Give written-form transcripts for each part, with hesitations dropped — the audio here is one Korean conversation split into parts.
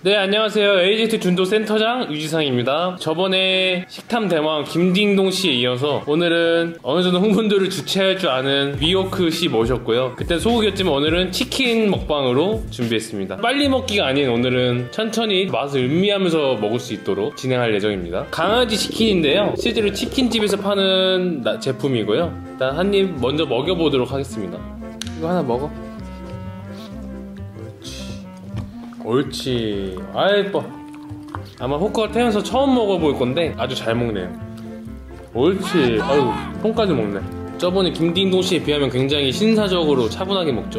네, 안녕하세요. AZ 준도 센터장 유지상입니다. 저번에 식탐 대왕 김딩동 씨에 이어서 오늘은 어느 정도 흥분도를 주체할 줄 아는 위워크 씨 모셨고요. 그때 소극이었지만 오늘은 치킨 먹방으로 준비했습니다. 빨리 먹기가 아닌 오늘은 천천히 맛을 음미하면서 먹을 수 있도록 진행할 예정입니다. 강아지 치킨인데요. 실제로 치킨집에서 파는 제품이고요. 일단 한 입 먼저 먹여보도록 하겠습니다. 이거 하나 먹어. 옳지. 아, 예뻐. 아마 호크가 태어나서 처음 먹어볼 건데 아주 잘 먹네요. 옳지. 아유, 손까지 먹네. 저번에 김딩동 씨에 비하면 굉장히 신사적으로 차분하게 먹죠.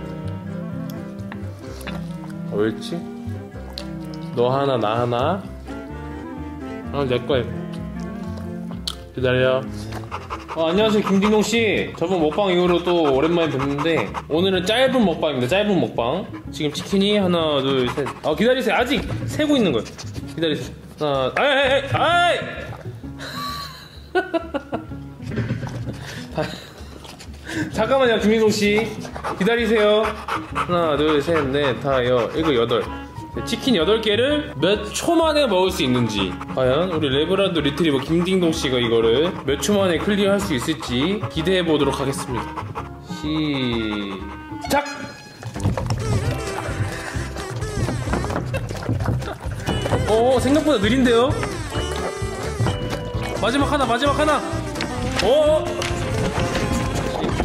옳지. 너 하나, 나 하나. 내 거야. 기다려. 안녕하세요, 김딩동 씨. 저번 먹방 이후로 또 오랜만에 뵙는데 오늘은 짧은 먹방입니다. 짧은 먹방. 지금 치킨이 하나, 둘, 셋. 기다리세요. 아직 세고 있는 거예요. 기다리세요. 하나, 아이! 잠깐만요, 김딩동 씨. 기다리세요. 하나, 둘, 셋, 넷, 다, 일곱, 여덟. 치킨 8개를 몇 초 만에 먹을 수 있는지, 과연 우리 레브란도 리트리버 김딩동 씨가 이거를 몇 초 만에 클리어할 수 있을지 기대해 보도록 하겠습니다. 시작! 생각보다 느린데요? 마지막 하나.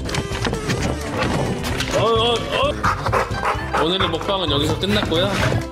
오늘의 먹방은 여기서 끝났고요.